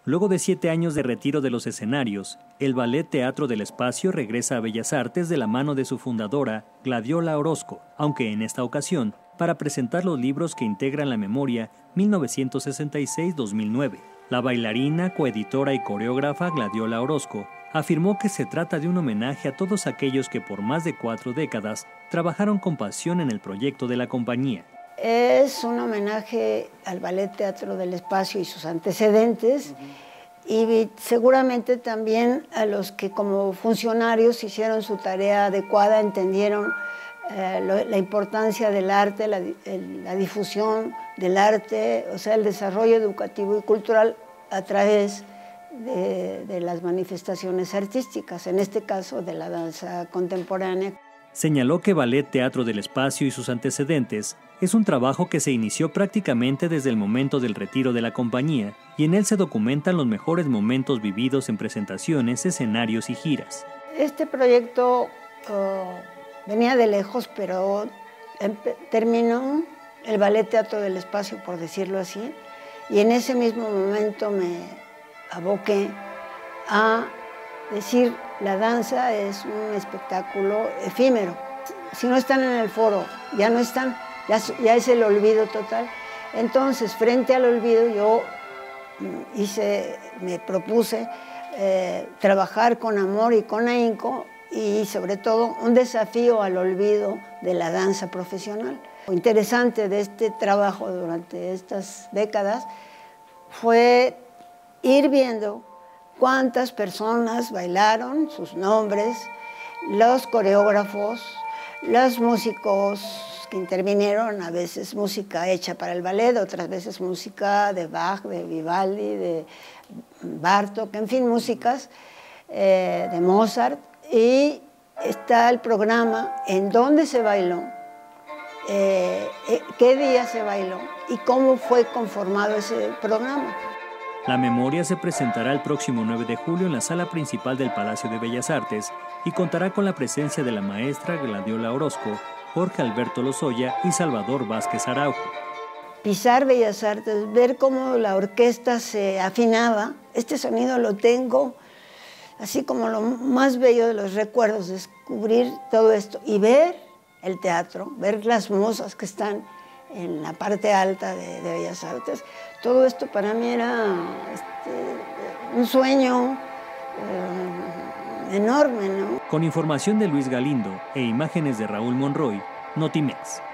Luego de 7 años de retiro de los escenarios, el Ballet Teatro del Espacio regresa a Bellas Artes de la mano de su fundadora, Gladiola Orozco, aunque en esta ocasión para presentar los libros que integran la memoria 1966-2009. La bailarina, coeditora y coreógrafa Gladiola Orozco afirmó que se trata de un homenaje a todos aquellos que por más de 4 décadas trabajaron con pasión en el proyecto de la compañía. Es un homenaje al Ballet Teatro del Espacio y sus antecedentes, y seguramente también a los que como funcionarios hicieron su tarea adecuada, entendieron la importancia del arte, la difusión del arte, o sea, el desarrollo educativo y cultural a través de las manifestaciones artísticas, en este caso de la danza contemporánea. Señaló que Ballet Teatro del Espacio y sus antecedentes es un trabajo que se inició prácticamente desde el momento del retiro de la compañía, y en él se documentan los mejores momentos vividos en presentaciones, escenarios y giras. Este proyecto venía de lejos, pero terminó el Ballet Teatro del Espacio, por decirlo así, y en ese mismo momento me aboqué a decir: la danza es un espectáculo efímero. Si no están en el foro, ya no están, ya es el olvido total. Entonces, frente al olvido, yo me propuse trabajar con amor y con ahínco, y sobre todo un desafío al olvido de la danza profesional. Lo interesante de este trabajo durante estas décadas fue ir viendo cuántas personas bailaron, sus nombres, los coreógrafos, los músicos que intervinieron, a veces música hecha para el ballet, otras veces música de Bach, de Vivaldi, de Bartók, en fin, músicas de Mozart, y está el programa en dónde se bailó, qué día se bailó y cómo fue conformado ese programa. La memoria se presentará el próximo 9 de julio en la sala principal del Palacio de Bellas Artes y contará con la presencia de la maestra Gladiola Orozco, Jorge Alberto Lozoya y Salvador Vázquez Araujo. Pisar Bellas Artes, ver cómo la orquesta se afinaba, este sonido lo tengo así como lo más bello de los recuerdos, descubrir todo esto y ver el teatro, ver las musas que están en la parte alta de Bellas Artes. Todo esto para mí era un sueño enorme, ¿no? Con información de Luis Galindo e imágenes de Raúl Monroy, Notimex.